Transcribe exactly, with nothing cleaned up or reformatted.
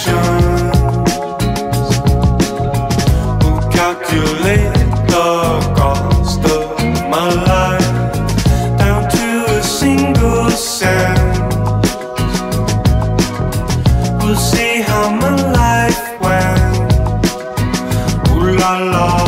actions. We'll calculate the cost of my life down to a single cent. We'll see how my life went. Ooh la la.